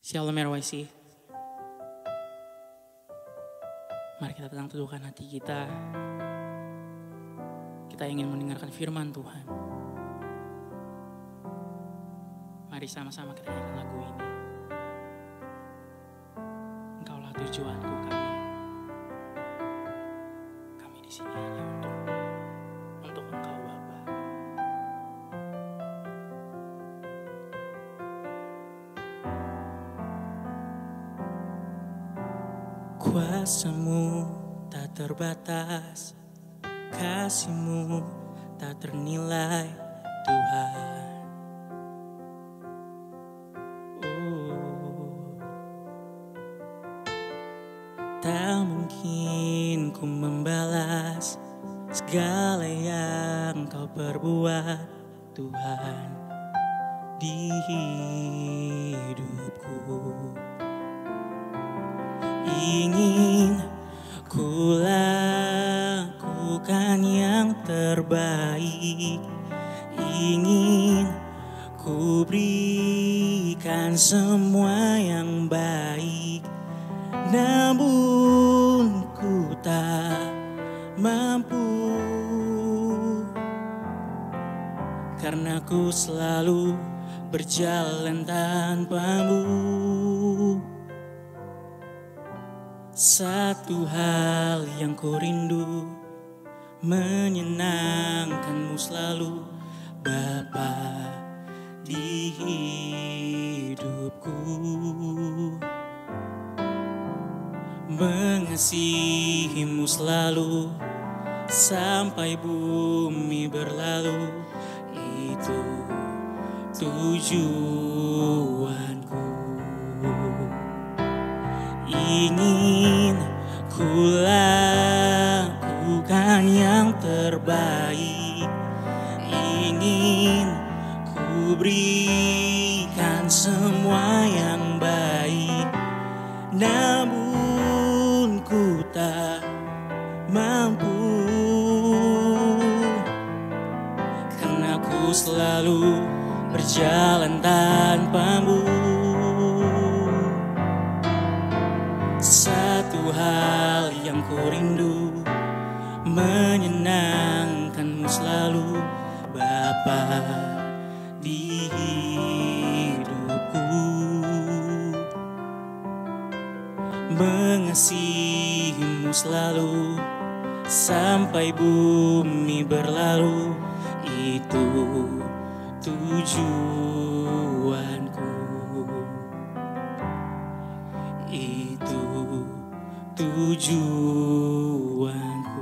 Shalom RYC. Mari kita tenang teduhkan hati kita. Kita ingin mendengarkan firman Tuhan. Mari sama-sama kita nyanyikan lagu ini. Engkaulah tujuanku kami. Kami di sini hanya untuk Engkau Bapa. Kuasa-Mu tak terbatas, kasih-Mu tak ternilai, Tuhan. Tak mungkin ku membalas segala yang Kau perbuat, Tuhan, di hidupku. Ingin ku lakukan yang terbaik, ingin ku berikan semua yang baik, namun ku tak mampu, karena ku selalu berjalan tanpa-Mu. Satu hal yang ku rindu, menyenangkan-Mu selalu, Bapa, di hidupku. Mengasihi-Mu selalu sampai bumi berlalu, itu tujuanku. Ingin ku lakukan yang terbaik, ingin ku berikan semua yang baik, namun ku tak mampu, karena ku selalu berjalan tanpa-Mu. Satu hal yang ku rindu, menyenangkan-Mu selalu, Bapa, di hidupku. Mengasihi-Mu selalu sampai bumi berlalu, itu tujuanku. Itu tujuanku.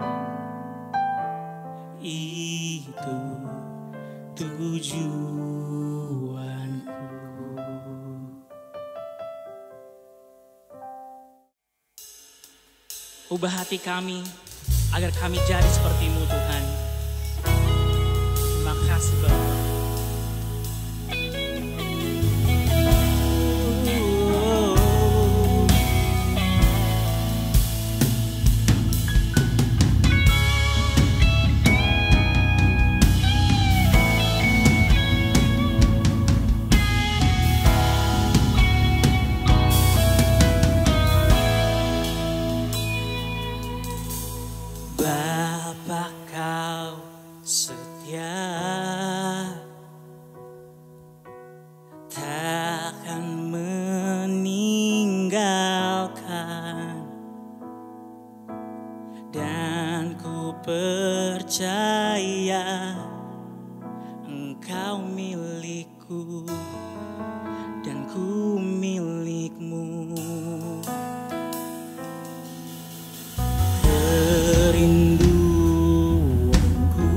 Itu tujuanku. Ubah hati kami agar kami jadi seperti-Mu, Tuhan. Terima kasih, Bapa. Bapa, Kau setia, takkan meninggalkan, dan ku percaya Engkau milikku dan ku milik-Mu. Kerinduanku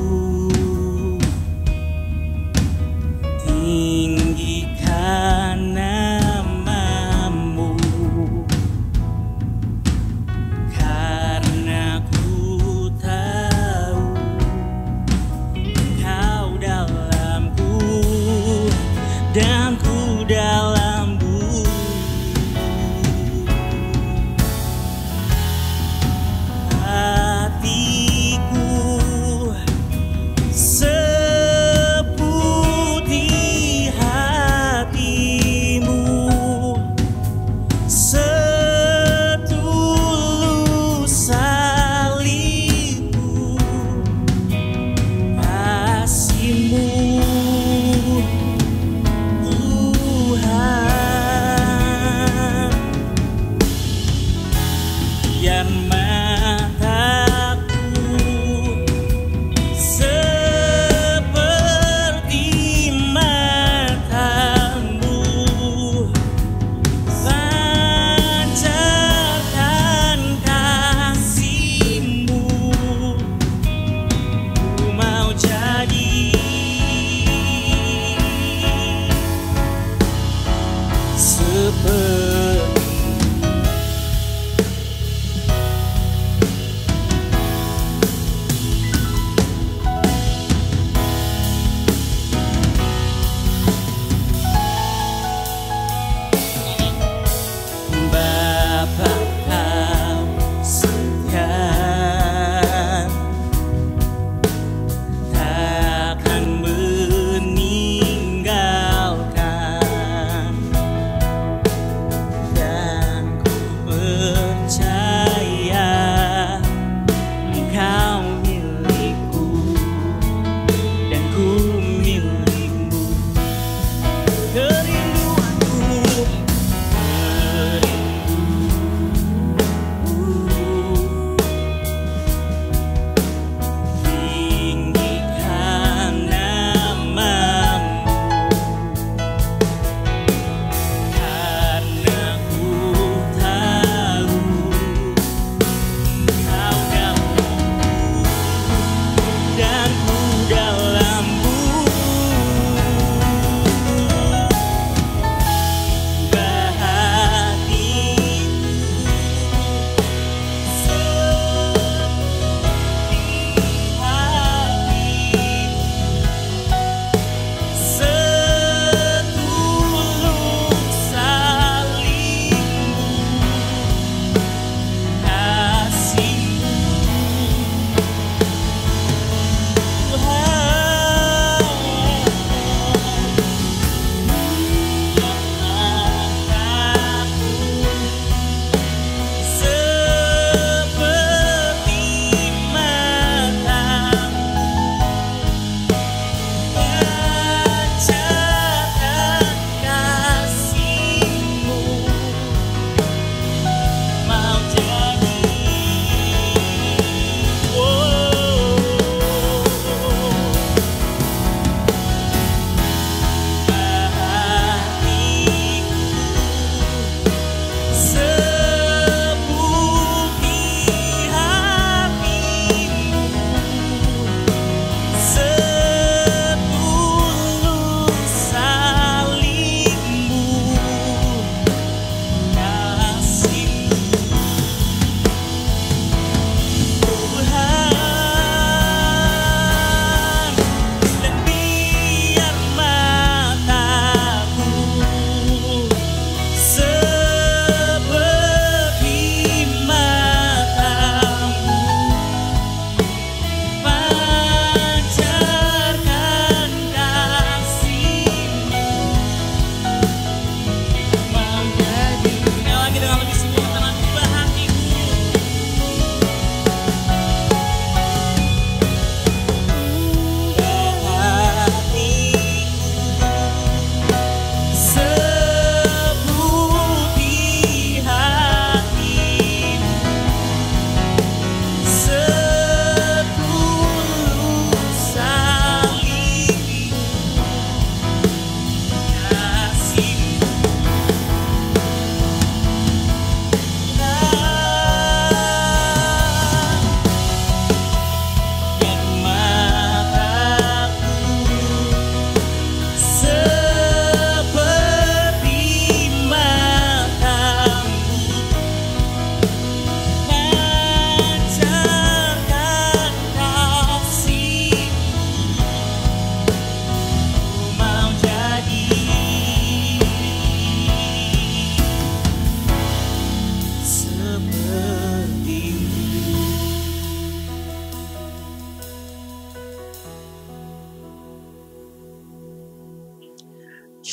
tinggikan nama-Mu, karena ku tahu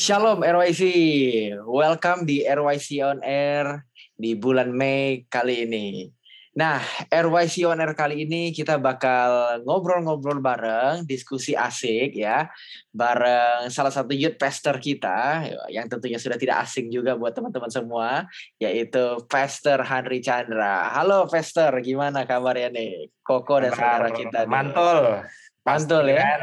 Shalom RYC, welcome di RYC On Air di bulan Mei kali ini. Nah, RYC On Air kali ini kita bakal ngobrol-ngobrol bareng, diskusi asik ya, bareng salah satu youth pastor kita, yang tentunya sudah tidak asing juga buat teman-teman semua, yaitu Pastor Henry Chandra. Halo Pastor, gimana kabarnya nih? Koko dan saudara kita nih. Mantul. Mantul ya?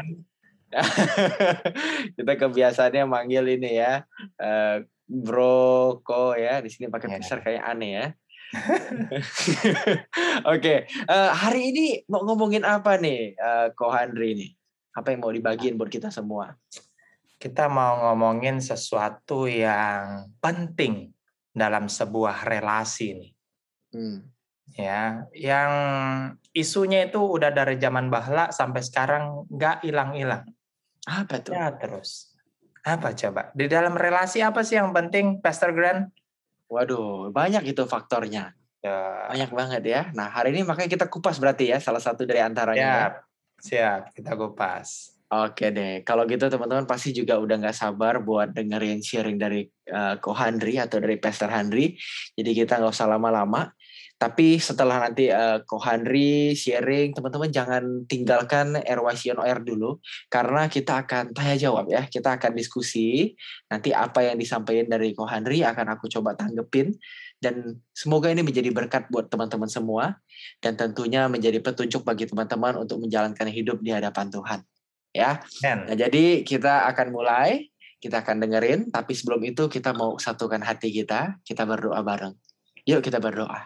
Kita kebiasaannya manggil ini ya, bro, ko ya. Di sini pakai besar kayak aneh ya. Oke, hari ini mau ngomongin apa nih, Ko Henry nih? Apa yang mau dibagiin buat kita semua? Kita mau ngomongin sesuatu yang penting dalam sebuah relasi nih. Ya, yang isunya itu udah dari zaman bahla sampai sekarang nggak hilang-hilang. Apa tuh? Ya terus. Apa coba? Di dalam relasi apa sih yang penting, Pastor Grant? Waduh, banyak itu faktornya. Ya. Banyak banget ya. Nah, hari ini makanya kita kupas berarti ya, salah satu dari antaranya. Siap, kita kupas. Oke deh, kalau gitu teman-teman pasti juga udah nggak sabar buat dengerin sharing dari Ko Henry atau dari Pastor Henry. Jadi kita nggak usah lama-lama. Tapi setelah nanti Ko Henry sharing, teman-teman jangan tinggalkan RYC On Air dulu. Karena kita akan tanya jawab ya, kita akan diskusi. Nanti apa yang disampaikan dari Ko Henry akan aku coba tanggepin. Dan semoga ini menjadi berkat buat teman-teman semua. Dan tentunya menjadi petunjuk bagi teman-teman untuk menjalankan hidup di hadapan Tuhan. Ya, nah jadi kita akan mulai, kita akan dengerin. Tapi sebelum itu kita mau satukan hati kita berdoa bareng. Yuk kita berdoa.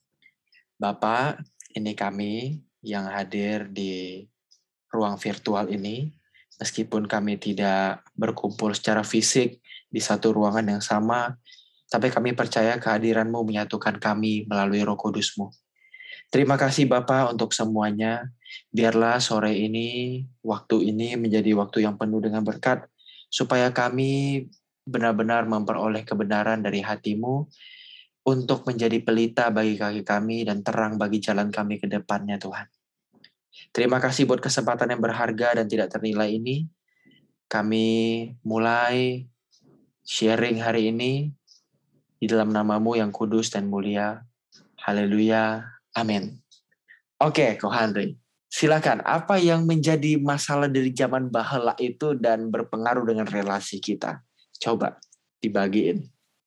Bapak, ini kami yang hadir di ruang virtual ini, meskipun kami tidak berkumpul secara fisik di satu ruangan yang sama, tapi kami percaya kehadiran-Mu menyatukan kami melalui Roh Kudus-Mu. Terima kasih Bapak untuk semuanya. Biarlah sore ini, waktu ini menjadi waktu yang penuh dengan berkat, supaya kami benar-benar memperoleh kebenaran dari hati-Mu, untuk menjadi pelita bagi kaki kami dan terang bagi jalan kami ke depannya Tuhan. Terima kasih buat kesempatan yang berharga dan tidak ternilai ini. Kami mulai sharing hari ini di dalam nama-Mu yang kudus dan mulia. Haleluya. Amin. Oke, Ko Henry. Silakan, apa yang menjadi masalah dari zaman bahala itu dan berpengaruh dengan relasi kita? Coba dibagiin.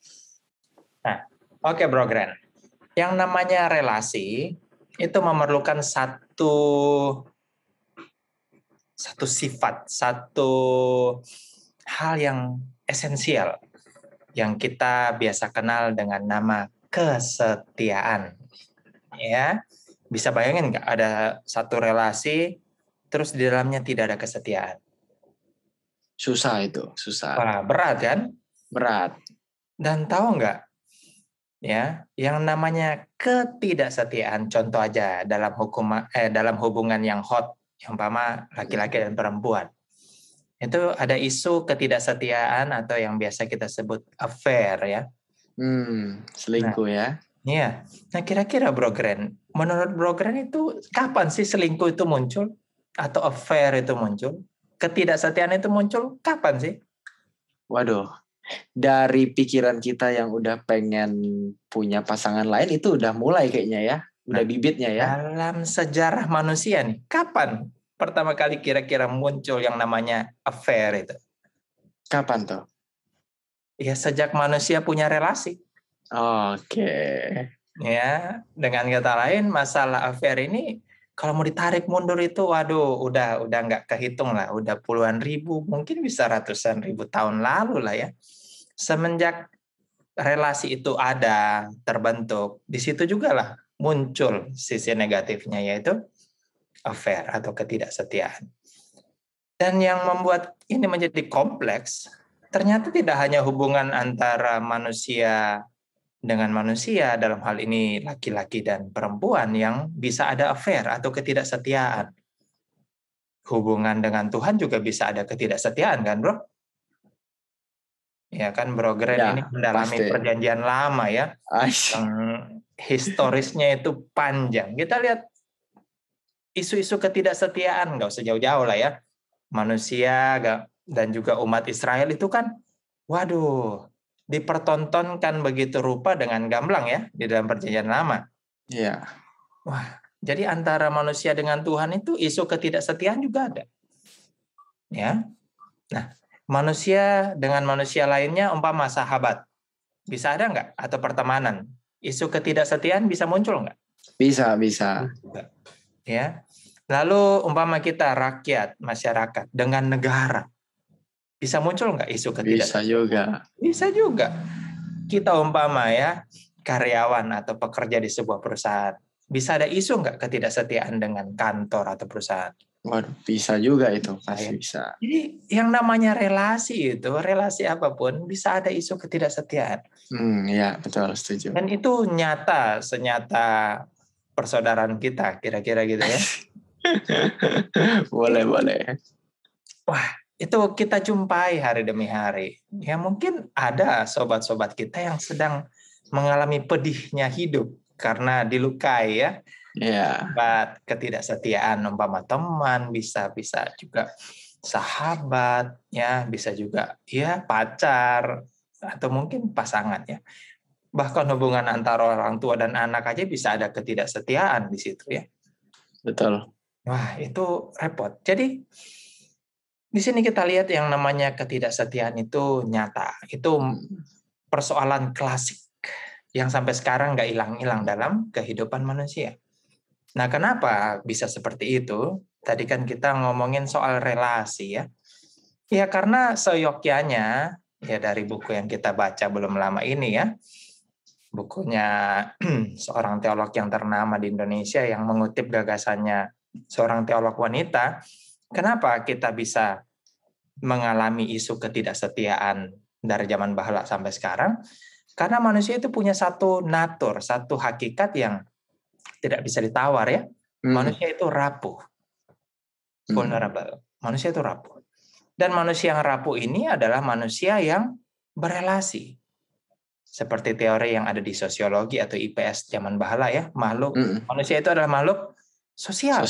Nah, oke, Bro Grant. Yang namanya relasi itu memerlukan satu sifat, satu hal yang esensial yang kita biasa kenal dengan nama kesetiaan. Ya, bisa bayangin nggak ada satu relasi terus di dalamnya tidak ada kesetiaan? Susah itu, susah. Wah, berat kan? Berat. Dan tahu nggak? Ya, yang namanya ketidaksetiaan, contoh aja dalam dalam hubungan yang hot, yang umpama laki-laki dan perempuan. Itu ada isu ketidaksetiaan atau yang biasa kita sebut affair ya. Selingkuh ya. Iya. Nah, kira-kira Bro Grant, menurut Bro Grant itu kapan sih selingkuh itu muncul atau affair itu muncul? Ketidaksetiaan itu muncul kapan sih? Waduh, dari pikiran kita yang udah pengen punya pasangan lain itu udah mulai kayaknya ya, udah bibitnya ya. Dalam sejarah manusia nih, kapan pertama kali kira-kira muncul yang namanya affair itu? Kapan tuh? Ya sejak manusia punya relasi. Oke. Ya, dengan kata lain masalah affair ini kalau mau ditarik mundur itu waduh udah nggak kehitung lah, udah puluhan ribu, mungkin bisa ratusan ribu tahun lalu lah ya. Semenjak relasi itu ada, terbentuk, di situ juga lah muncul sisi negatifnya yaitu affair atau ketidaksetiaan. Dan yang membuat ini menjadi kompleks, ternyata tidak hanya hubungan antara manusia dengan manusia, dalam hal ini laki-laki dan perempuan yang bisa ada affair atau ketidaksetiaan. Hubungan dengan Tuhan juga bisa ada ketidaksetiaan kan, Bro? Ya kan, Bro Grant Ya, ini mendalami pasti. perjanjian lama ya. Yang historisnya itu panjang. Kita lihat isu-isu ketidaksetiaan, nggak usah jauh-jauh lah ya. Manusia dan juga umat Israel itu kan waduh, dipertontonkan begitu rupa dengan gamblang ya di dalam Perjanjian Lama. Iya. Wah, jadi antara manusia dengan Tuhan itu isu ketidaksetiaan juga ada. Ya. Nah, manusia dengan manusia lainnya umpama sahabat. Bisa ada nggak? Atau pertemanan? Isu ketidaksetiaan bisa muncul nggak? Bisa. Ya. Lalu umpama kita rakyat, masyarakat dengan negara. Bisa muncul nggak isu ketidaksetiaan? Bisa juga. Bisa juga. Kita umpama ya karyawan atau pekerja di sebuah perusahaan. Bisa ada isu nggak ketidaksetiaan dengan kantor atau perusahaan? Waduh, bisa juga itu. Pasti bisa. Jadi yang namanya relasi itu, relasi apapun bisa ada isu ketidaksetiaan. Ya betul, setuju. Dan itu nyata, senyata persaudaraan kita, kira-kira gitu ya. Boleh. Wah, itu kita jumpai hari demi hari. Ya mungkin ada sobat-sobat kita yang sedang mengalami pedihnya hidup karena dilukai ya. Iya. Ketidaksetiaan umpama teman, bisa juga sahabat, ya bisa juga ya pacar atau mungkin pasangan ya. Bahkan hubungan antara orang tua dan anak aja bisa ada ketidaksetiaan di situ ya. Betul. Wah, itu repot. Jadi di sini kita lihat yang namanya ketidaksetiaan itu nyata. Itu persoalan klasik yang sampai sekarang nggak hilang-hilang dalam kehidupan manusia. Nah, kenapa bisa seperti itu? Tadi kan kita ngomongin soal relasi ya. Ya karena seyogyanya ya dari buku yang kita baca belum lama ini ya. Bukunya seorang teolog yang ternama di Indonesia yang mengutip gagasannya seorang teolog wanita. Kenapa kita bisa mengalami isu ketidaksetiaan dari zaman Bahala sampai sekarang? Karena manusia itu punya satu natur, satu hakikat yang tidak bisa ditawar ya. Manusia itu rapuh. Vulnerable. Manusia itu rapuh. Dan manusia yang rapuh ini adalah manusia yang berelasi. Seperti teori yang ada di sosiologi atau IPS zaman Bahala ya. Manusia itu adalah makhluk sosial.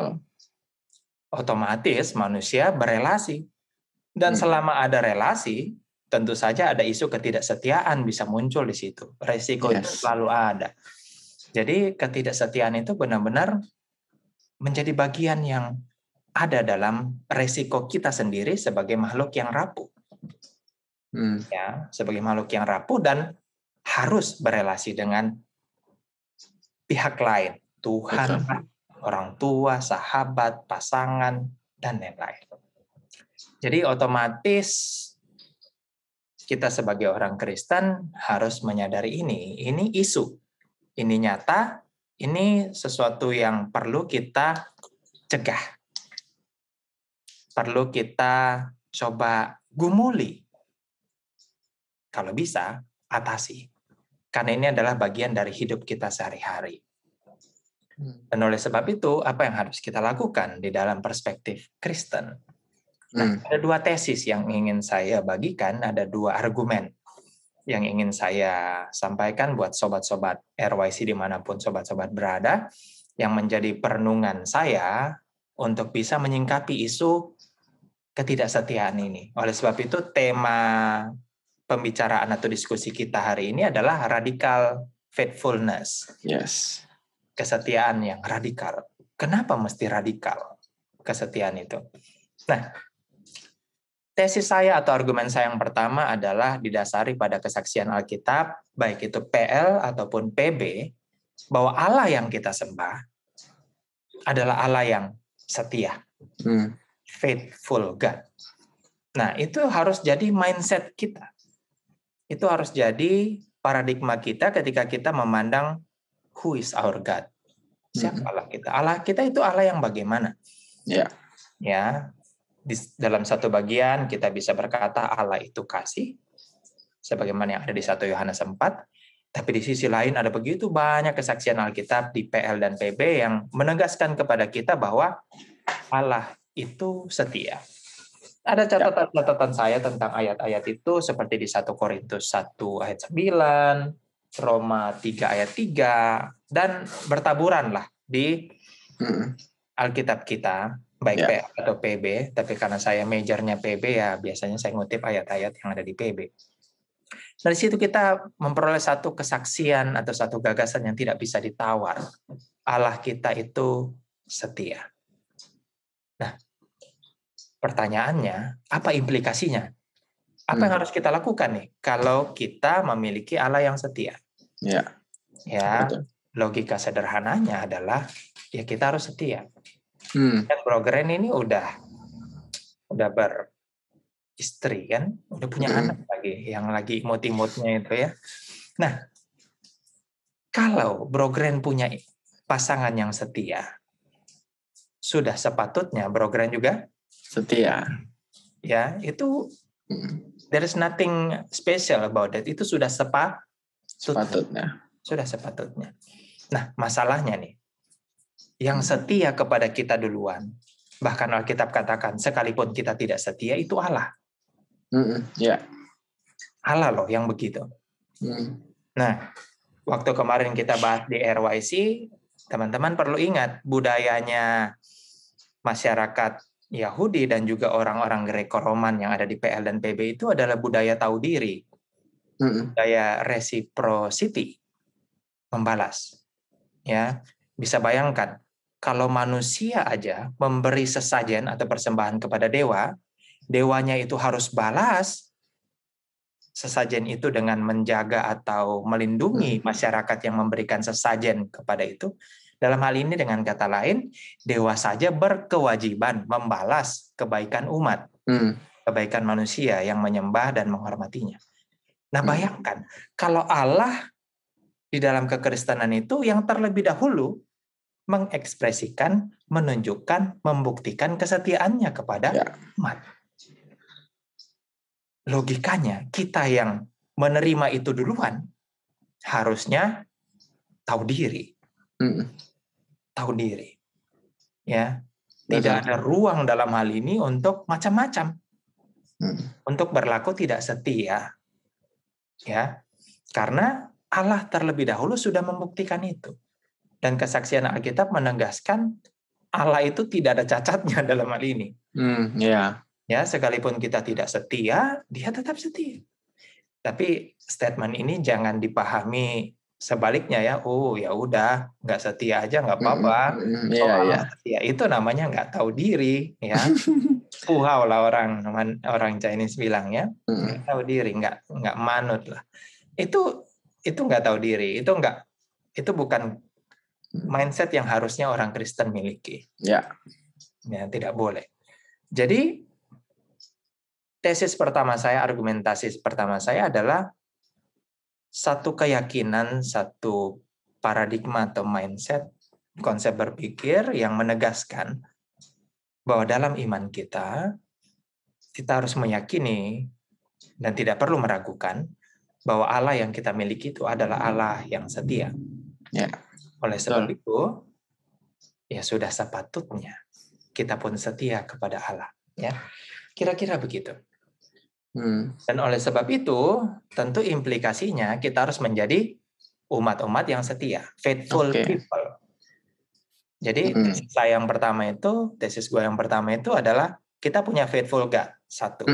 Otomatis manusia berelasi. Dan selama ada relasi, tentu saja ada isu ketidaksetiaan bisa muncul di situ. Resiko itu selalu ada. Jadi ketidaksetiaan itu benar-benar menjadi bagian yang ada dalam resiko kita sendiri sebagai makhluk yang rapuh. Ya, sebagai makhluk yang rapuh dan harus berelasi dengan pihak lain. Tuhan, orang tua, sahabat, pasangan, dan lain-lain. Jadi otomatis kita sebagai orang Kristen harus menyadari ini. Ini isu. Ini nyata, ini sesuatu yang perlu kita cegah. Perlu kita coba gumuli. Kalau bisa, atasi. Karena ini adalah bagian dari hidup kita sehari-hari. Dan oleh sebab itu, apa yang harus kita lakukan di dalam perspektif Kristen? Nah, ada dua tesis yang ingin saya bagikan, ada dua argumen yang ingin saya sampaikan buat sobat-sobat RYC dimanapun sobat-sobat berada, yang menjadi perenungan saya untuk bisa menyingkapi isu ketidaksetiaan ini. Oleh sebab itu, tema pembicaraan atau diskusi kita hari ini adalah radical faithfulness. Yes. Kesetiaan yang radikal. Kenapa mesti radikal kesetiaan itu? Nah, tesis saya atau argumen saya yang pertama adalah didasari pada kesaksian Alkitab, baik itu PL ataupun PB, bahwa Allah yang kita sembah adalah Allah yang setia. Faithful God. Nah, itu harus jadi mindset kita. Itu harus jadi paradigma kita ketika kita memandang who is our God. Siapa Allah kita? Allah kita itu Allah yang bagaimana? Ya. Di dalam satu bagian kita bisa berkata Allah itu kasih, sebagaimana yang ada di 1 Yohanes 4. Tapi di sisi lain ada begitu banyak kesaksian Alkitab di PL dan PB yang menegaskan kepada kita bahwa Allah itu setia. Ada catatan-catatan saya tentang ayat-ayat itu seperti di 1 Korintus 1 ayat 9, Roma 3 ayat 3, dan bertaburanlah di Alkitab kita. baik Ya. PL atau PB, tapi karena saya majornya PB ya biasanya saya ngutip ayat-ayat yang ada di PB. Dari situ kita memperoleh satu kesaksian atau satu gagasan yang tidak bisa ditawar. Allah kita itu setia. Nah, pertanyaannya, apa implikasinya? Apa yang harus kita lakukan nih kalau kita memiliki Allah yang setia? Ya. Ya, Betul. logika sederhananya adalah ya kita harus setia. Hmm. Dan Bro Gren ini udah beristri kan, udah punya anak lagi, yang lagi imut-imutnya itu ya. Nah, kalau Bro Gren punya pasangan yang setia, sudah sepatutnya Bro Gren juga Setia. ya, itu there is nothing special about that. Itu sudah Sepatutnya. sudah sepatutnya. Nah, masalahnya nih, yang setia kepada kita duluan, bahkan Alkitab katakan sekalipun kita tidak setia, itu Allah. Ya. Allah loh yang begitu. Nah, waktu kemarin kita bahas di RYC, teman-teman perlu ingat budayanya masyarakat Yahudi dan juga orang-orang Greko-Roman yang ada di PL dan PB itu adalah budaya tahu diri, budaya reciprocity, membalas. Ya, bisa bayangkan kalau manusia aja memberi sesajen atau persembahan kepada dewa, dewanya itu harus balas sesajen itu dengan menjaga atau melindungi masyarakat yang memberikan sesajen kepada itu. Dalam hal ini dengan kata lain, dewa saja berkewajiban membalas kebaikan umat, kebaikan manusia yang menyembah dan menghormatinya. Nah, bayangkan kalau Allah di dalam kekristenan itu yang terlebih dahulu mengekspresikan, menunjukkan, membuktikan kesetiaannya kepada umat. Logikanya kita yang menerima itu duluan harusnya tahu diri. Tahu diri. Ya. Tidak ada ruang dalam hal ini untuk macam-macam. Untuk berlaku tidak setia. Ya. Karena Allah terlebih dahulu sudah membuktikan itu. Dan kesaksian Alkitab menegaskan Allah itu tidak ada cacatnya dalam hal ini. Ya, sekalipun kita tidak setia, dia tetap setia. Tapi statement ini jangan dipahami sebaliknya ya. Oh ya udah, nggak setia aja nggak apa-apa. Allah setia itu namanya nggak tahu diri, ya. Puhau lah orang Chinese bilang ya, nggak tahu diri, nggak manut lah. Itu nggak tahu diri, itu bukan mindset yang harusnya orang Kristen miliki. Ya, tidak boleh. Jadi tesis pertama saya, argumentasi pertama saya adalah satu keyakinan, satu paradigma atau mindset, konsep berpikir yang menegaskan bahwa dalam iman kita harus meyakini dan tidak perlu meragukan bahwa Allah yang kita miliki itu adalah Allah yang setia. Oleh sebab itu, ya sudah sepatutnya kita pun setia kepada Allah. Ya, kira-kira begitu. Dan oleh sebab itu, tentu implikasinya kita harus menjadi umat-umat yang setia, faithful people. Jadi tesis gue yang pertama itu adalah kita punya faithful God, satu.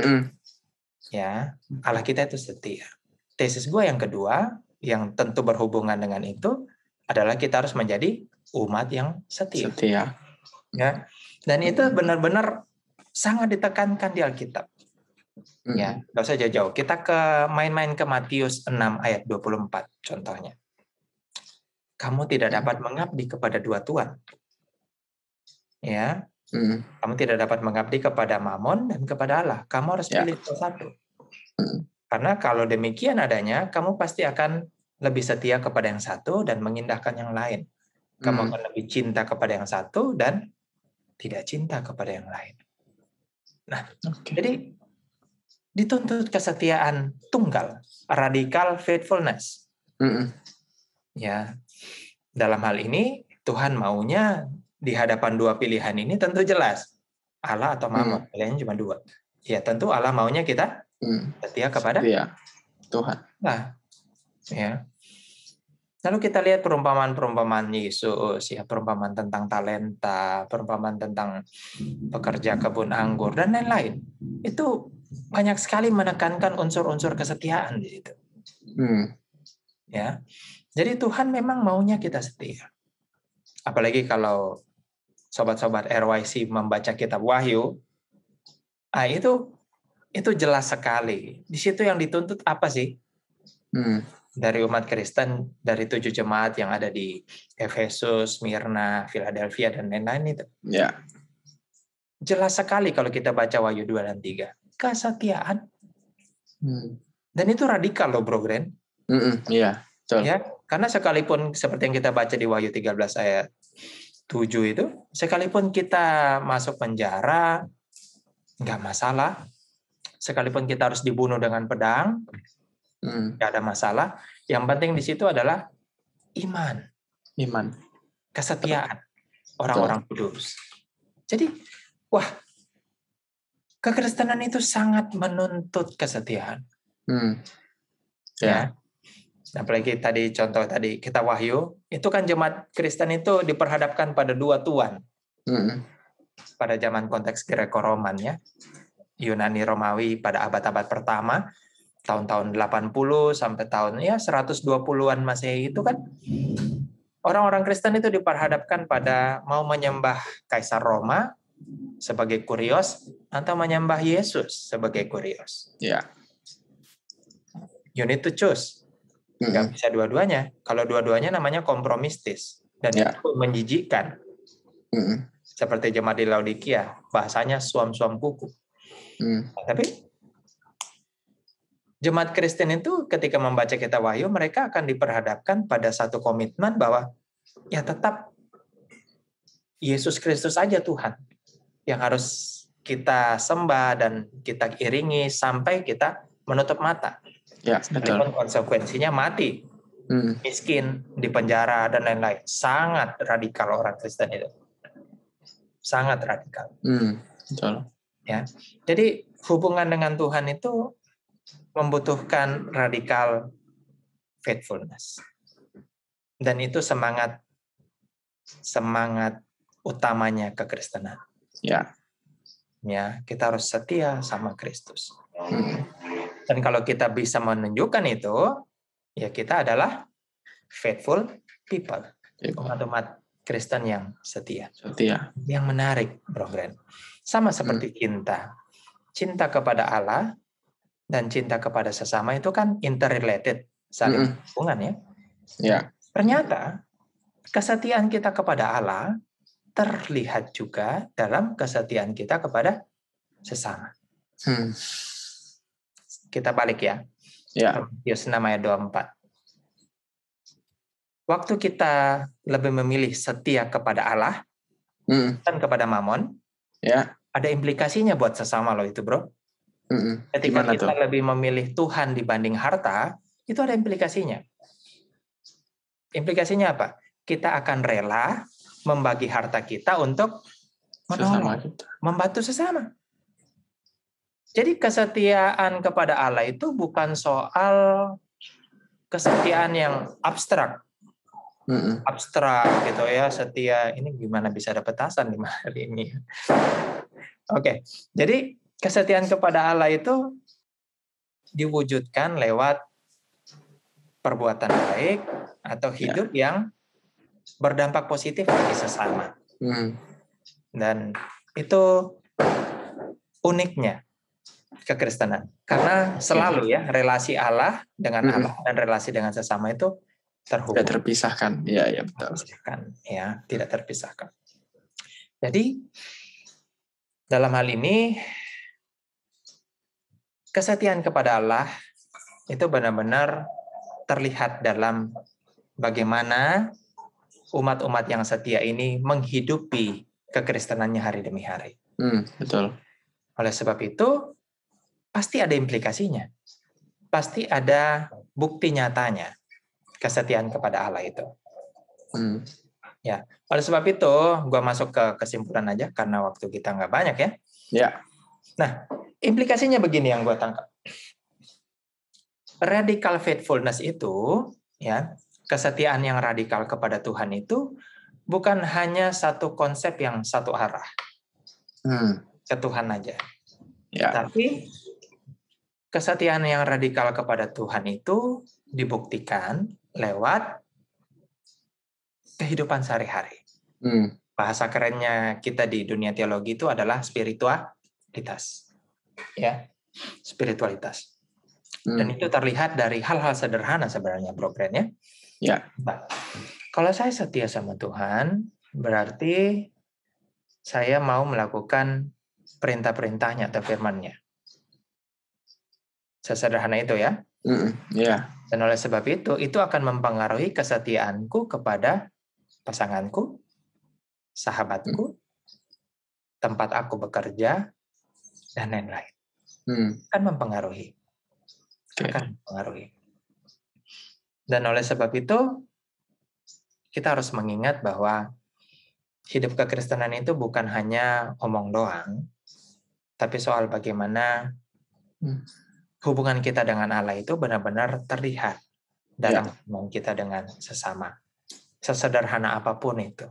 Ya, Allah kita itu setia. Tesis gue yang kedua, yang tentu berhubungan dengan itu, adalah kita harus menjadi umat yang setia. Ya, dan itu benar-benar sangat ditekankan di Alkitab. Ya, nggak usah jauh-jauh. Kita main-main ke Matius 6 ayat 24 contohnya. Kamu tidak dapat mengabdi kepada dua tuan. Ya. Kamu tidak dapat mengabdi kepada Mamon dan kepada Allah. Kamu harus pilih salah satu. Karena kalau demikian adanya, kamu pasti akan lebih setia kepada yang satu dan mengindahkan yang lain. Kamu akan lebih cinta kepada yang satu dan tidak cinta kepada yang lain. Nah, jadi dituntut kesetiaan tunggal, radikal faithfulness. Ya, dalam hal ini Tuhan maunya di hadapan dua pilihan ini tentu jelas, Allah atau Mamon. Pilihannya cuma dua. Ya, tentu Allah maunya kita setia kepada Tuhan. Nah, ya. Lalu kita lihat perumpamaan-perumpamaan Yesus, ya, perumpamaan tentang talenta, perumpamaan tentang pekerja kebun anggur, dan lain-lain. Itu banyak sekali menekankan unsur-unsur kesetiaan di situ. Ya, jadi Tuhan memang maunya kita setia. Apalagi kalau sobat-sobat RYC membaca kitab Wahyu, itu jelas sekali. Di situ yang dituntut apa sih? Dari umat Kristen, dari 7 jemaat yang ada di Efesus, Smyrna, Philadelphia, dan lain-lain itu. Ya. Jelas sekali kalau kita baca Wahyu 2 dan 3. Kesetiaan. Dan itu radikal loh, Bro Gren. Iya, betul. Ya, karena sekalipun seperti yang kita baca di Wahyu 13 ayat 7 itu, sekalipun kita masuk penjara, nggak masalah. Sekalipun kita harus dibunuh dengan pedang, nggak ada masalah. Yang penting di situ adalah iman, kesetiaan orang-orang kudus. Jadi, wah, kekristenan itu sangat menuntut kesetiaan. Ya. Apalagi tadi contoh tadi kita Wahyu, itu kan jemaat Kristen itu diperhadapkan pada 2 tuan. Pada zaman konteks Greko-Roman, ya. Yunani Romawi pada abad-abad pertama, tahun-tahun 80 sampai tahun 120-an Masehi itu kan orang-orang Kristen itu diperhadapkan pada mau menyembah Kaisar Roma sebagai kurios atau menyembah Yesus sebagai kurios. Ya. You need to choose. Nggak bisa dua-duanya. Kalau dua-duanya namanya kompromistis dan itu menjijikkan. Seperti jemaat di Laodikia, bahasanya suam-suam kuku. Tapi jemaat Kristen itu ketika membaca kitab Wahyu, mereka akan diperhadapkan pada satu komitmen bahwa ya tetap Yesus Kristus saja Tuhan yang harus kita sembah dan kita iringi sampai kita menutup mata. Ya, betul. Konsekuensinya mati, miskin, di penjara, dan lain-lain. Sangat radikal orang Kristen itu. Sangat radikal. Betul. Ya, jadi hubungan dengan Tuhan itu membutuhkan radikal faithfulness. Dan itu semangat utamanya kekristenan. Ya. Ya, kita harus setia sama Kristus. Dan kalau kita bisa menunjukkan itu, ya kita adalah faithful people. Umat-umat Kristen yang setia. Yang menarik, Bro Gren. Sama seperti cinta. Cinta kepada Allah dan cinta kepada sesama itu kan interrelated, saling hubungan, ya. Ya. Ternyata kesetiaan kita kepada Allah terlihat juga dalam kesetiaan kita kepada sesama. Kita balik ya. Matius 6 ayat 24. Waktu kita lebih memilih setia kepada Allah dan kepada Mamon, ada implikasinya buat sesama loh itu, Bro. Ketika kita lebih memilih Tuhan dibanding harta, itu ada implikasinya. Implikasinya apa? Kita akan rela membagi harta kita untuk menolong, membantu sesama. Jadi kesetiaan kepada Allah itu bukan soal kesetiaan yang abstrak. Abstrak gitu ya, setia. Ini gimana bisa ada petasan di hari ini? Oke, jadi kesetiaan kepada Allah itu diwujudkan lewat perbuatan baik atau hidup yang berdampak positif bagi sesama. Dan itu uniknya kekristenan. Karena selalu ya relasi Allah dengan Allah dan relasi dengan sesama itu terhubung. Tidak terpisahkan. Ya, betul. Tidak terpisahkan. Jadi dalam hal ini kesetiaan kepada Allah itu benar-benar terlihat dalam bagaimana umat-umat yang setia ini menghidupi kekristenannya hari demi hari. Betul. Oleh sebab itu, pasti ada implikasinya. Pasti ada bukti nyatanya kesetiaan kepada Allah itu. Ya, oleh sebab itu, gua masuk ke kesimpulan aja karena waktu kita nggak banyak ya. Ya. Nah, implikasinya begini yang gua tangkap. Radical faithfulness itu, ya, kesetiaan yang radikal kepada Tuhan itu bukan hanya satu konsep yang satu arah ke Tuhan aja. Ya. Tapi kesetiaan yang radikal kepada Tuhan itu dibuktikan lewat kehidupan sehari-hari. Bahasa kerennya kita di dunia teologi itu adalah spiritualitas. Ya, spiritualitas. Dan itu terlihat dari hal-hal sederhana sebenarnya, Bro Glenn, ya. Ya. Nah, kalau saya setia sama Tuhan, berarti saya mau melakukan perintah-perintahnya atau firman-Nya. Sesederhana itu ya. Ya. Dan oleh sebab itu akan mempengaruhi kesetiaanku kepada pasanganku, sahabatku, tempat aku bekerja, dan lain-lain. Akan mempengaruhi. Akan mempengaruhi. Dan oleh sebab itu, kita harus mengingat bahwa hidup kekristenan itu bukan hanya omong doang, tapi soal bagaimana hubungan kita dengan Allah itu benar-benar terlihat dalam hubungan kita dengan sesama. Sesederhana apapun itu.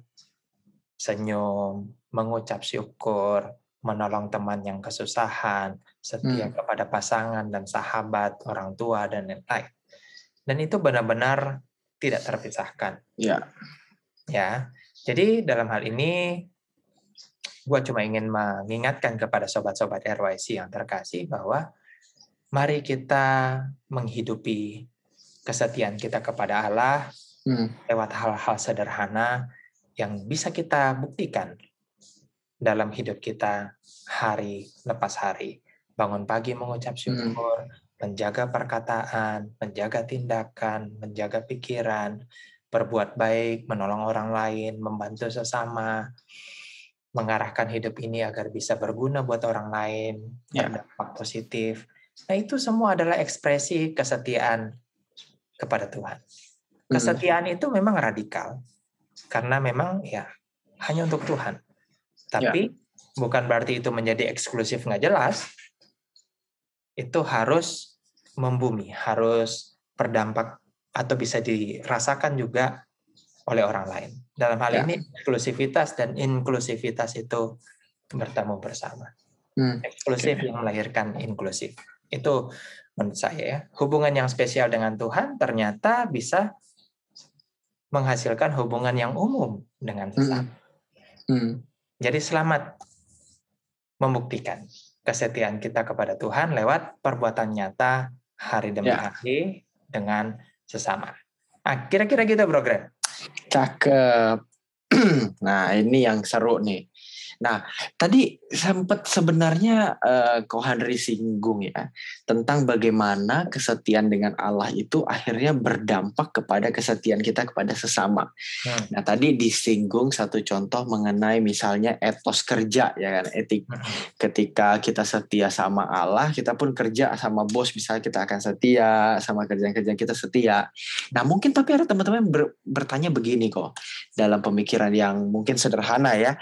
Senyum, mengucap syukur, menolong teman yang kesusahan, setia kepada pasangan dan sahabat, orang tua, dan lain-lain. Dan itu benar-benar tidak terpisahkan. Ya. Ya. Jadi dalam hal ini, gue cuma ingin mengingatkan kepada sobat-sobat RYC yang terkasih bahwa mari kita menghidupi kesetiaan kita kepada Allah lewat hal-hal sederhana yang bisa kita buktikan dalam hidup kita hari lepas hari. Bangun pagi mengucap syukur, menjaga perkataan, menjaga tindakan, menjaga pikiran, berbuat baik, menolong orang lain, membantu sesama, mengarahkan hidup ini agar bisa berguna buat orang lain, berdampak positif. Nah, itu semua adalah ekspresi kesetiaan kepada Tuhan. Kesetiaan itu memang radikal, karena memang ya hanya untuk Tuhan. Tapi bukan berarti itu menjadi eksklusif nggak jelas. Itu harus membumi, harus berdampak atau bisa dirasakan juga oleh orang lain. Dalam hal ini eksklusivitas dan inklusivitas itu bertemu bersama. Eksklusif yang melahirkan inklusif. Itu menurut saya ya. Hubungan yang spesial dengan Tuhan ternyata bisa menghasilkan hubungan yang umum dengan sesama. Jadi selamat membuktikan kesetiaan kita kepada Tuhan lewat perbuatan nyata hari demi hari dengan sesama. Nah, kira-kira gitu, Bro Glenn. Cakep. Nah, ini yang seru nih. Nah, tadi sempat sebenarnya Ko Henry singgung ya tentang bagaimana kesetiaan dengan Allah itu akhirnya berdampak kepada kesetiaan kita kepada sesama. Nah, tadi disinggung satu contoh mengenai misalnya etos kerja ya kan, etik. Ketika kita setia sama Allah, kita pun kerja sama bos misalnya kita akan setia, sama kerjaan-kerjaan kita setia. Nah, mungkin tapi ada teman-teman bertanya begini kok, dalam pemikiran yang mungkin sederhana ya.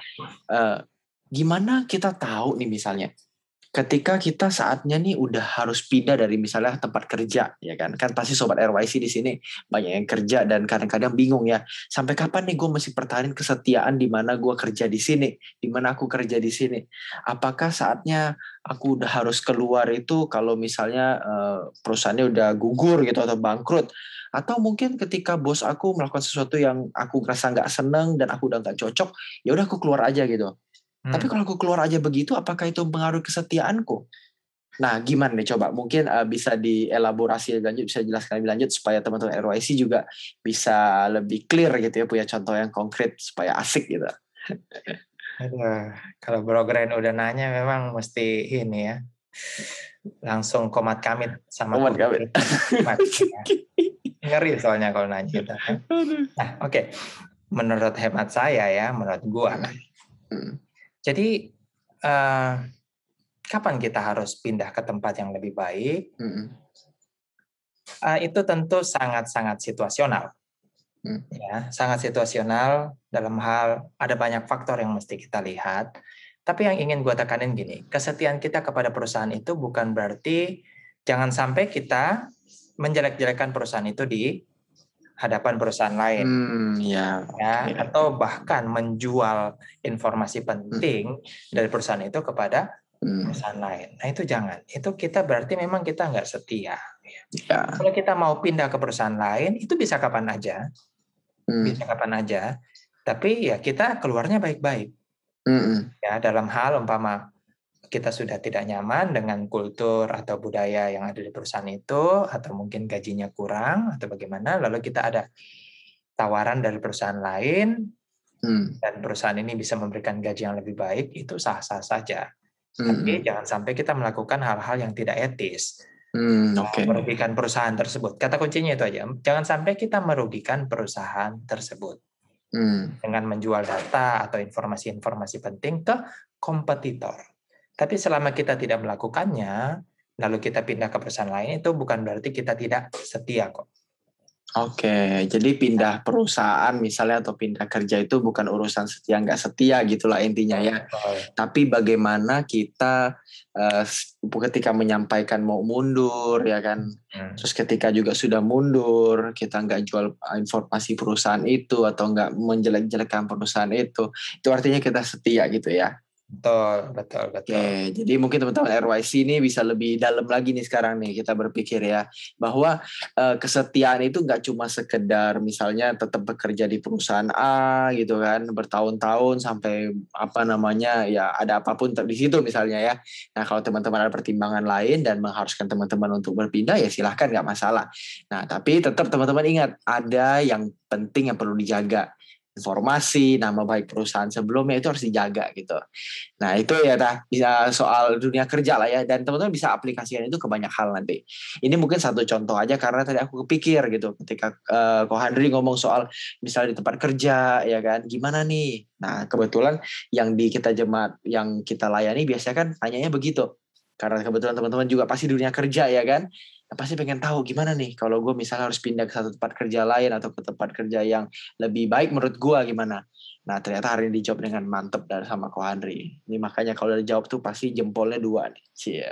Gimana kita tahu nih misalnya ketika kita saatnya nih udah harus pindah dari misalnya tempat kerja ya kan pasti sobat RYC di sini banyak yang kerja dan kadang-kadang bingung ya sampai kapan nih gue masih pertahanin kesetiaan di mana gue kerja di sini, di mana aku kerja di sini, apakah saatnya aku udah harus keluar itu kalau misalnya perusahaannya udah gugur gitu atau bangkrut, atau mungkin ketika bos aku melakukan sesuatu yang aku ngerasa nggak seneng dan aku udah nggak cocok, ya udah aku keluar aja gitu. Tapi kalau aku keluar aja begitu, apakah itu mempengaruhi kesetiaanku? Nah, gimana nih coba? Mungkin bisa dielaborasi lebih lanjut, bisa jelaskan lebih lanjut supaya teman-teman RYC juga bisa lebih clear gitu ya, punya contoh yang konkret supaya asik gitu. Aduh, kalau Bro Glenn udah nanya memang mesti ini ya. Langsung komat kamit sama komat kamit. Ngeri soalnya kalau nanya gitu. Nah, oke. Menurut hemat saya ya, menurut gua. Jadi kapan kita harus pindah ke tempat yang lebih baik? Itu tentu sangat-sangat situasional. Ya, sangat situasional dalam hal ada banyak faktor yang mesti kita lihat. Tapi yang ingin gue tekanin gini, kesetiaan kita kepada perusahaan itu bukan berarti jangan sampai kita menjelek-jelekan perusahaan itu di hadapan perusahaan lain. Ya, Ya, oke. atau bahkan menjual informasi penting dari perusahaan itu kepada perusahaan lain. Nah, itu jangan. Itu kita berarti memang kita nggak setia. Ya. Kalau kita mau pindah ke perusahaan lain, itu bisa kapan aja. Bisa kapan aja. Tapi ya kita keluarnya baik-baik. Ya, dalam hal umpama kita sudah tidak nyaman dengan kultur atau budaya yang ada di perusahaan itu, atau mungkin gajinya kurang, atau bagaimana, lalu kita ada tawaran dari perusahaan lain, dan perusahaan ini bisa memberikan gaji yang lebih baik, itu sah-sah saja. Tapi jangan sampai kita melakukan hal-hal yang tidak etis. Merugikan perusahaan tersebut. Kata kuncinya itu aja. Jangan sampai kita merugikan perusahaan tersebut. Dengan menjual data atau informasi-informasi penting ke kompetitor. Tapi selama kita tidak melakukannya, lalu kita pindah ke perusahaan lain, itu bukan berarti kita tidak setia kok. Oke, jadi pindah perusahaan misalnya atau pindah kerja itu bukan urusan setia nggak setia gitulah intinya ya. Tapi bagaimana kita ketika menyampaikan mau mundur ya kan, terus ketika juga sudah mundur kita nggak jual informasi perusahaan itu atau nggak menjelek-jelekan perusahaan itu artinya kita setia gitu ya. Betul. Oke, jadi mungkin teman-teman RYC ini bisa lebih dalam lagi nih sekarang nih kita berpikir ya bahwa kesetiaan itu nggak cuma sekedar misalnya tetap bekerja di perusahaan A gitu kan bertahun-tahun sampai ya ada apapun di situ misalnya ya. Nah kalau teman-teman ada pertimbangan lain dan mengharuskan teman-teman untuk berpindah ya silahkan nggak masalah. Nah tapi tetap teman-teman ingat ada yang penting yang perlu dijaga. Informasi, nama baik perusahaan sebelumnya itu harus dijaga gitu. Nah itu ya bisa soal dunia kerja lah ya. Dan teman-teman bisa aplikasikan itu ke banyak hal nanti. Ini mungkin satu contoh aja karena tadi aku kepikir gitu. Ketika Ko Handri ngomong soal misalnya di tempat kerja ya kan. Gimana nih? Nah kebetulan yang di kita jemaat yang kita layani biasanya kan tanyanya begitu. Karena kebetulan teman-teman juga pasti dunia kerja ya kan. Nah, pasti pengen tahu gimana nih kalau gue misalnya harus pindah ke satu tempat kerja lain atau ke tempat kerja yang lebih baik menurut gue gimana. Nah ternyata hari ini dijawab dengan mantep dari sama Ko Handri. Ini makanya kalau udah dijawab tuh pasti jempolnya 2 nih. Cia.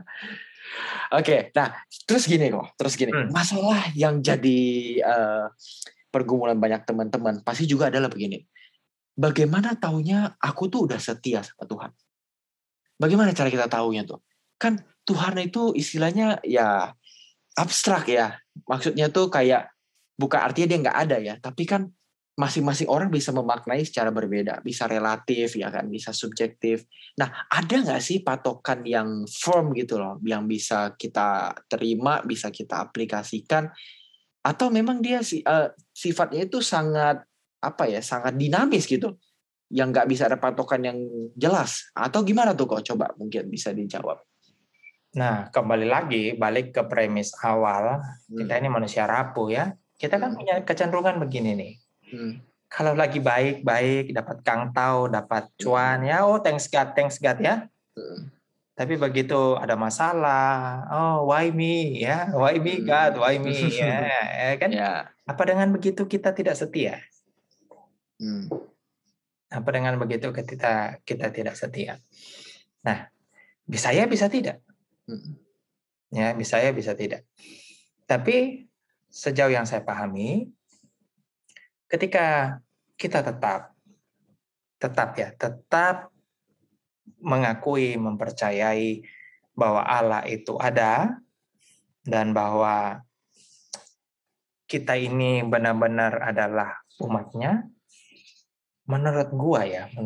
Oke, nah terus gini. Masalah yang jadi pergumulan banyak teman-teman pasti juga adalah begini. Bagaimana taunya aku tuh udah setia sama Tuhan? Bagaimana cara kita taunya tuh? Kan Tuhan itu istilahnya ya abstrak ya. Maksudnya tuh kayak bukan artinya dia nggak ada ya, tapi kan masing-masing orang bisa memaknai secara berbeda, bisa relatif ya kan, bisa subjektif. Nah, ada nggak sih patokan yang firm gitu loh, yang bisa kita terima, bisa kita aplikasikan, atau memang dia sifatnya itu sangat sangat dinamis gitu, yang nggak bisa ada patokan yang jelas, atau gimana tuh kok? Coba mungkin bisa dijawab. Nah, kembali lagi balik ke premis awal, kita ini manusia rapuh ya. Kita kan punya kecenderungan begini nih. Kalau lagi baik-baik, dapat kangtau, dapat cuan, ya thanks God ya. Tapi begitu ada masalah, why me ya, why me God, why me ya kan? Apa dengan begitu kita tidak setia? Apa dengan begitu kita tidak setia? Nah, bisa ya, bisa tidak. Ya, bisa ya, bisa tidak. Tapi sejauh yang saya pahami, ketika kita tetap mengakui, mempercayai bahwa Allah itu ada dan bahwa kita ini benar-benar adalah umatnya, menurut gua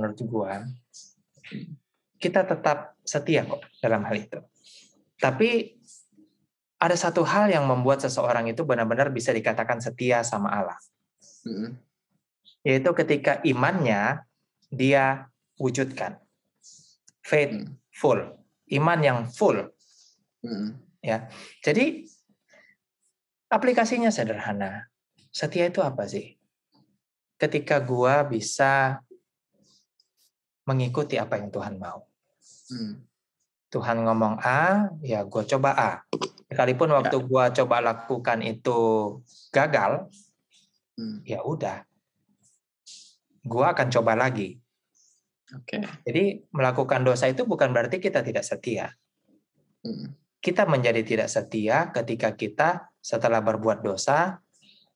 kita tetap setia kok dalam hal itu. Tapi ada satu hal yang membuat seseorang itu benar-benar bisa dikatakan setia sama Allah. Yaitu ketika imannya dia wujudkan. Faithful. Iman yang full. Ya. Jadi aplikasinya sederhana. Setia itu apa sih? Ketika gua bisa mengikuti apa yang Tuhan mau. Tuhan ngomong A, ya gue coba A. Sekalipun waktu gue coba lakukan itu gagal, ya udah, gue akan coba lagi. Jadi melakukan dosa itu bukan berarti kita tidak setia. Kita menjadi tidak setia ketika kita setelah berbuat dosa,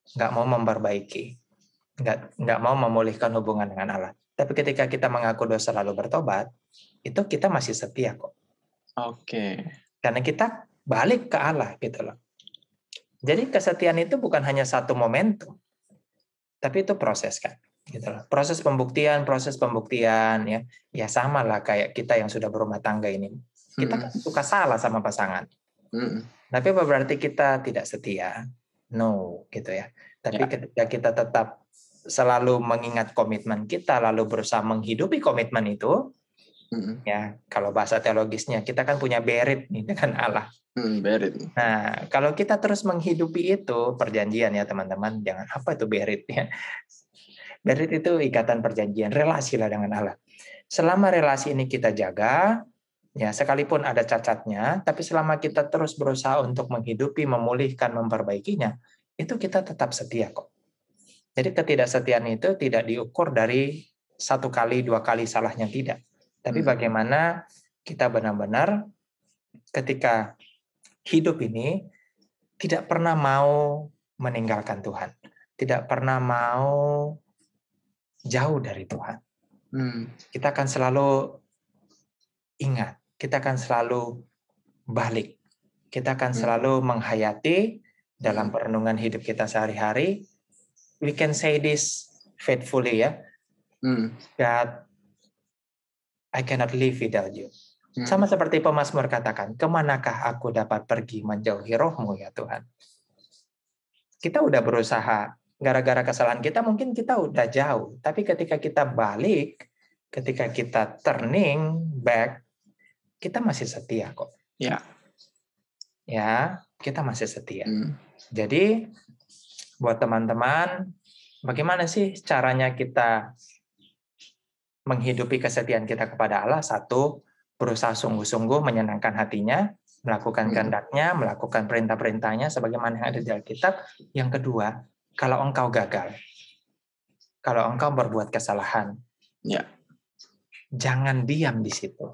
nggak mau memperbaiki, nggak mau memulihkan hubungan dengan Allah. Tapi ketika kita mengaku dosa lalu bertobat, itu kita masih setia kok. Oke. Karena kita balik ke Allah gitu loh. Jadi kesetiaan itu bukan hanya satu momentum, tapi itu proses kan. Gitu loh. Proses pembuktian ya. Ya sama lah kayak kita yang sudah berumah tangga ini. Kita kan suka salah sama pasangan. Tapi apa berarti kita tidak setia? No, gitu ya. Tapi ketika kita tetap selalu mengingat komitmen kita, lalu berusaha menghidupi komitmen itu, ya kalau bahasa teologisnya kita kan punya berit nih dengan Allah. Berit. Nah, kalau kita terus menghidupi itu perjanjian ya teman-teman, jangan apa itu berit ya. Berit itu ikatan perjanjian, relasi lah dengan Allah. Selama relasi ini kita jaga, ya sekalipun ada cacatnya, tapi selama kita terus berusaha untuk menghidupi, memulihkan, memperbaikinya, itu kita tetap setia kok. Jadi ketidaksetiaan itu tidak diukur dari 1 kali, 2 kali salahnya, tidak. Tapi bagaimana kita benar-benar ketika hidup ini tidak pernah mau meninggalkan Tuhan. Tidak pernah mau jauh dari Tuhan. Kita akan selalu ingat, kita akan selalu balik. Kita akan selalu menghayati dalam perenungan hidup kita sehari-hari. We can say this faithfully ya. God, I cannot live without you. Sama seperti pemazmur katakan, kemanakah aku dapat pergi menjauhi rohmu ya Tuhan. Kita udah berusaha, gara-gara kesalahan kita mungkin kita udah jauh. Tapi ketika kita balik, ketika kita turning back, kita masih setia kok. Ya, kita masih setia. Jadi, buat teman-teman, bagaimana sih caranya kita menghidupi kesetiaan kita kepada Allah? 1, berusaha sungguh-sungguh menyenangkan hatinya, melakukan kehendaknya, melakukan perintah-perintahnya sebagaimana yang ada di Alkitab. Yang kedua, kalau engkau gagal, kalau engkau berbuat kesalahan, jangan diam di situ.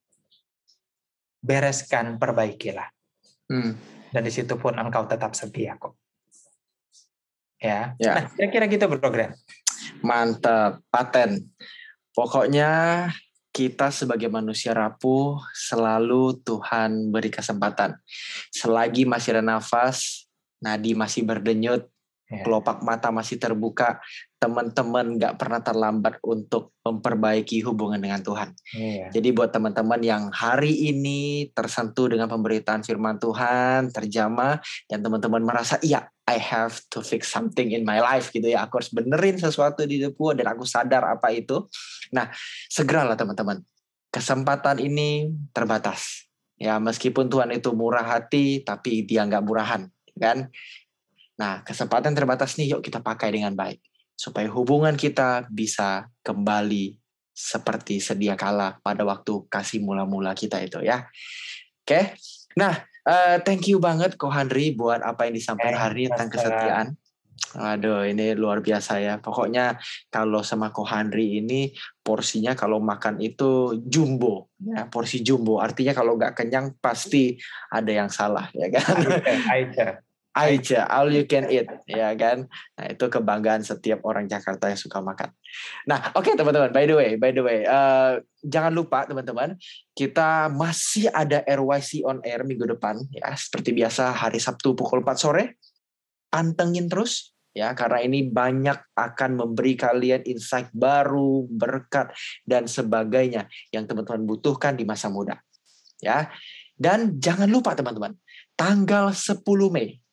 Bereskan, perbaikilah. Dan di situ pun engkau tetap setia kok. Ya. Nah, kira-kira gitu program. Mantap, paten. Pokoknya kita sebagai manusia rapuh selalu Tuhan beri kesempatan. Selagi masih ada nafas, nadi masih berdenyut, kelopak mata masih terbuka, teman-teman gak pernah terlambat untuk memperbaiki hubungan dengan Tuhan. Jadi buat teman-teman yang hari ini tersentuh dengan pemberitaan firman Tuhan, terjamah, dan teman-teman merasa, iya, I have to fix something in my life gitu ya. Aku harus benerin sesuatu di hidupku dan aku sadar apa itu. Nah, segeralah teman-teman. Kesempatan ini terbatas. Ya, meskipun Tuhan itu murah hati, tapi dia nggak murahan, kan? Nah, kesempatan terbatas nih, yuk kita pakai dengan baik. Supaya hubungan kita bisa kembali seperti sedia kala pada waktu kasih mula-mula kita itu ya. Oke? Nah, thank you banget Ko Henry buat apa yang disampaikan hari ini tentang kesetiaan. Aduh, ini luar biasa ya. Pokoknya kalau sama Ko Henry ini porsinya kalau makan itu jumbo, ya, porsi jumbo. Artinya kalau nggak kenyang pasti ada yang salah, ya kan? Aja, all you can eat, ya kan? Nah, itu kebanggaan setiap orang Jakarta yang suka makan. Nah, oke, teman-teman, by the way, jangan lupa teman-teman, kita masih ada RYC on air minggu depan, ya, seperti biasa hari Sabtu pukul 4 sore. Pantengin terus, ya, karena ini banyak akan memberi kalian insight baru, berkat, dan sebagainya yang teman-teman butuhkan di masa muda. Ya, dan jangan lupa teman-teman, tanggal 10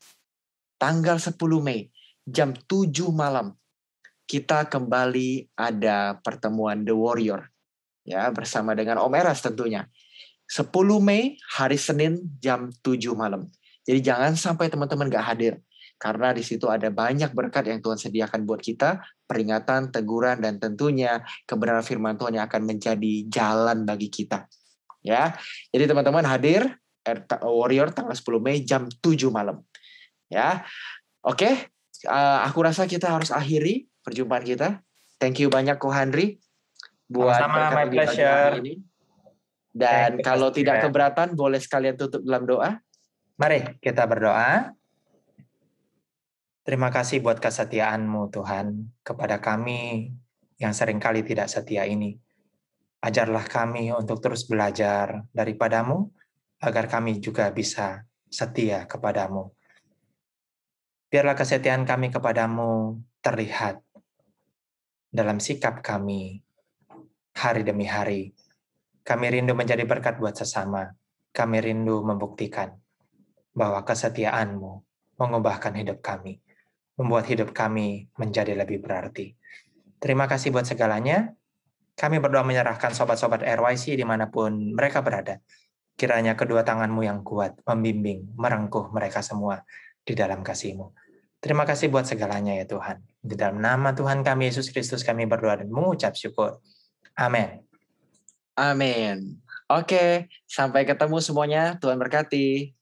Mei, jam 7 malam, kita kembali ada pertemuan The Warrior. Ya, bersama dengan Om Eras tentunya. 10 Mei, hari Senin, jam 7 malam. Jadi jangan sampai teman-teman gak hadir. Karena di situ ada banyak berkat yang Tuhan sediakan buat kita. Peringatan, teguran, dan tentunya kebenaran firman Tuhan yang akan menjadi jalan bagi kita. Ya, jadi teman-teman hadir, Warrior tanggal 10 Mei, jam 7 malam. Ya, oke, aku rasa kita harus akhiri perjumpaan kita. Thank you banyak Ko Henry buat my pleasure ini. Dan kalau tidak keberatan, boleh sekalian tutup dalam doa. Mari kita berdoa. Terima kasih buat kesetiaan-Mu Tuhan kepada kami yang seringkali tidak setia ini. Ajarlah kami untuk terus belajar daripada-Mu, agar kami juga bisa setia kepadamu. Biarlah kesetiaan kami kepadamu terlihat dalam sikap kami hari demi hari. Kami rindu menjadi berkat buat sesama. Kami rindu membuktikan bahwa kesetiaan-Mu mengubahkan hidup kami, membuat hidup kami menjadi lebih berarti. Terima kasih buat segalanya. Kami berdoa menyerahkan sobat-sobat RYC dimanapun mereka berada. Kiranya kedua tangan-Mu yang kuat membimbing, merengkuh mereka semua di dalam kasih-Mu. Terima kasih buat segalanya ya Tuhan. Di dalam nama Tuhan kami Yesus Kristus kami berdoa dan mengucap syukur. Amin. Amin. Oke, sampai ketemu semuanya. Tuhan berkati.